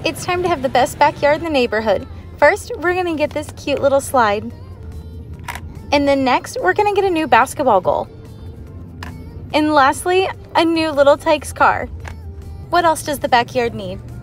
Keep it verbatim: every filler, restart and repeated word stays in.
It's time to have the best backyard in the neighborhood. First, we're gonna get this cute little slide. And then next, we're gonna get a new basketball goal. And lastly, a new little Tykes car. What else does the backyard need?